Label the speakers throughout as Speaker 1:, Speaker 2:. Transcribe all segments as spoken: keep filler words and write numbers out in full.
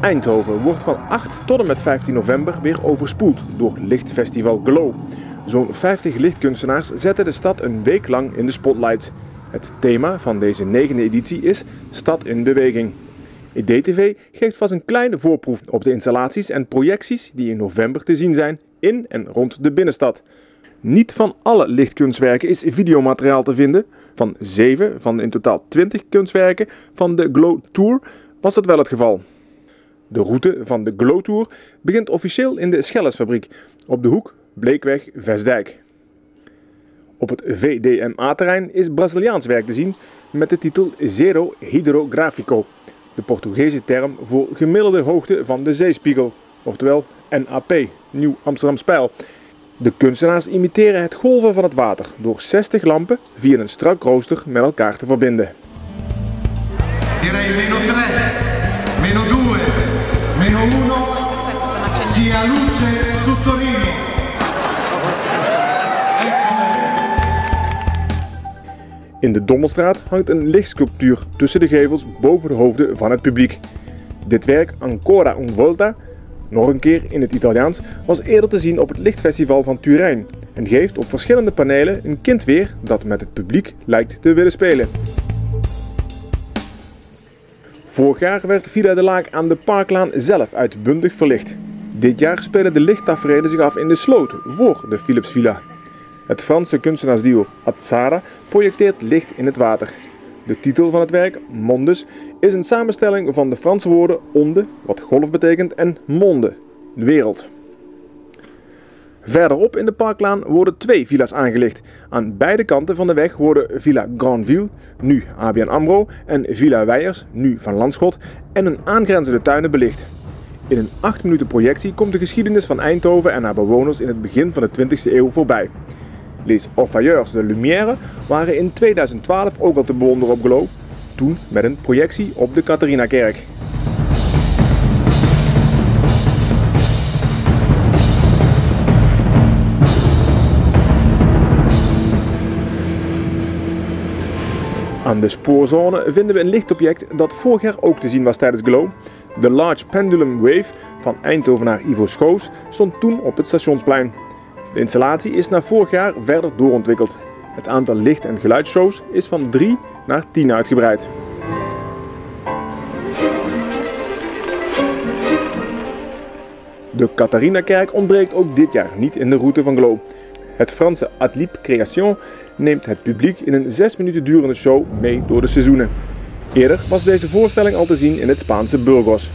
Speaker 1: Eindhoven wordt van acht tot en met vijftien november weer overspoeld door lichtfestival Glow. Zo'n vijftig lichtkunstenaars zetten de stad een week lang in de spotlight. Het thema van deze negende editie is Stad in Beweging. E D T V geeft vast een kleine voorproef op de installaties en projecties die in november te zien zijn in en rond de binnenstad. Niet van alle lichtkunstwerken is videomateriaal te vinden. Van zeven van de in totaal twintig kunstwerken van de Glow Tour was dat wel het geval. De route van de Glow Tour begint officieel in de Schellesfabriek op de hoek Bleekweg-Vestdijk. Op het V D M A-terrein is Braziliaans werk te zien met de titel Zero Hidrográfico, de Portugese term voor gemiddelde hoogte van de zeespiegel, oftewel N A P, Nieuw Amsterdams Peil. De kunstenaars imiteren het golven van het water door zestig lampen via een strak rooster met elkaar te verbinden.
Speaker 2: Direi meno tre, meno due, meno uno, sia luce su Torino.
Speaker 1: In de Dommelstraat hangt een lichtsculptuur tussen de gevels boven de hoofden van het publiek. Dit werk, Ancora un volta, nog een keer in het Italiaans, was eerder te zien op het lichtfestival van Turijn en geeft op verschillende panelen een kind weer dat met het publiek lijkt te willen spelen. Vorig jaar werd Villa de Laak aan de Parklaan zelf uitbundig verlicht. Dit jaar spelen de lichttaferelen zich af in de sloot voor de Philipsvilla. Het Franse kunstenaarsduo Azzara projecteert licht in het water. De titel van het werk, Mondes, is een samenstelling van de Franse woorden onde, wat golf betekent, en monde, de wereld. Verderop in de Parklaan worden twee villa's aangelicht. Aan beide kanten van de weg worden Villa Grandville, nu A B N AMRO, en Villa Weijers, nu Van Landschot, en een aangrenzende tuinen belicht. In een acht minuten projectie komt de geschiedenis van Eindhoven en haar bewoners in het begin van de twintigste eeuw voorbij. Les Orfayeurs de Lumière waren in tweeduizend twaalf ook al te bewonderen op Glow, toen met een projectie op de Catharinakerk. Aan de spoorzone vinden we een lichtobject dat vorig jaar ook te zien was tijdens Glow. De Large Pendulum Wave van Eindhovenaar Ivo Schoos stond toen op het stationsplein. De installatie is na vorig jaar verder doorontwikkeld. Het aantal licht- en geluidsshows is van drie naar tien uitgebreid. De Catharinakerk ontbreekt ook dit jaar niet in de route van Glow. Het Franse Adlib Création neemt het publiek in een zes minuten durende show mee door de seizoenen. Eerder was deze voorstelling al te zien in het Spaanse Burgos.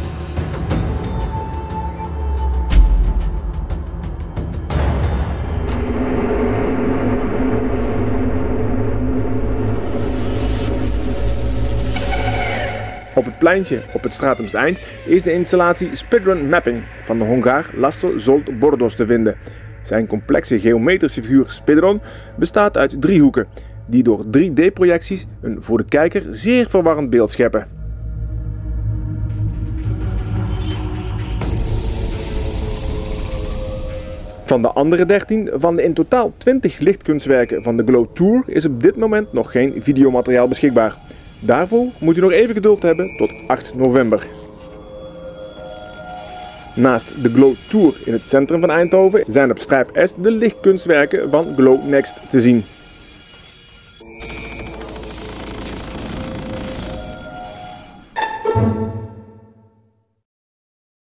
Speaker 1: Op het pleintje op het Stratums Eind is de installatie Speedrun Mapping van de Hongaar Laszlo Zsolt Bordos te vinden. Zijn complexe geometrische figuur Speedrun bestaat uit drie hoeken, die door drie D projecties een voor de kijker zeer verwarrend beeld scheppen. Van de andere dertien van de in totaal twintig lichtkunstwerken van de Glow Tour is op dit moment nog geen videomateriaal beschikbaar. Daarvoor moet u nog even geduld hebben tot acht november. Naast de Glow Tour in het centrum van Eindhoven zijn op Strijp S de lichtkunstwerken van Glow Next te zien.